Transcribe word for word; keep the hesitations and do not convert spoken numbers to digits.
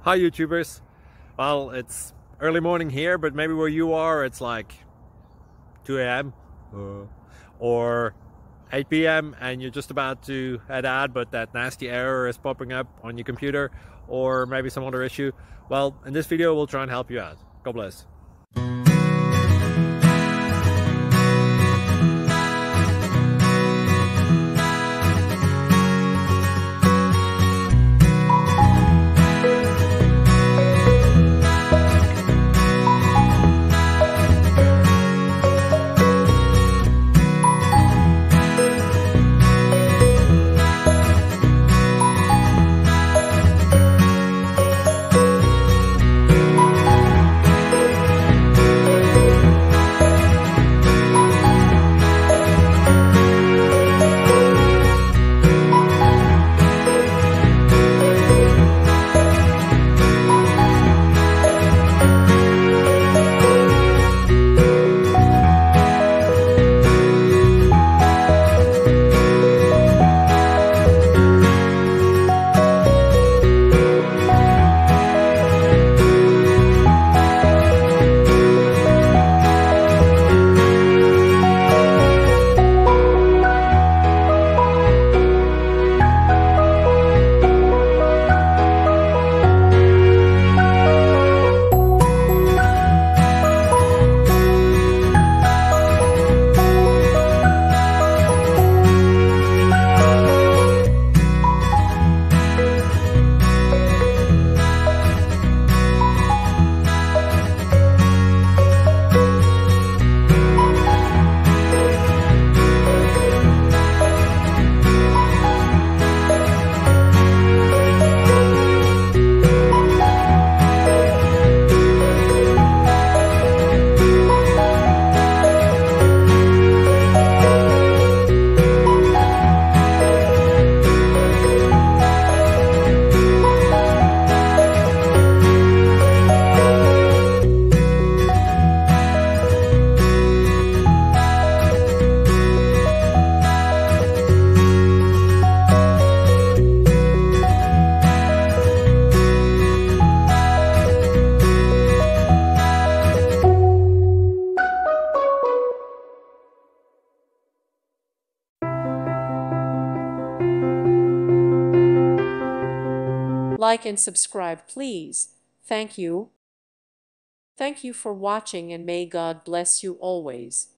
Hi YouTubers. Well, it's early morning here, but maybe where you are it's like two A M uh, or eight P M and you're just about to head out, but that nasty error is popping up on your computer, or maybe some other issue. Well, in this video we'll try and help you out. God bless. Like and subscribe, please. Thank you. Thank you for watching, and may God bless you always.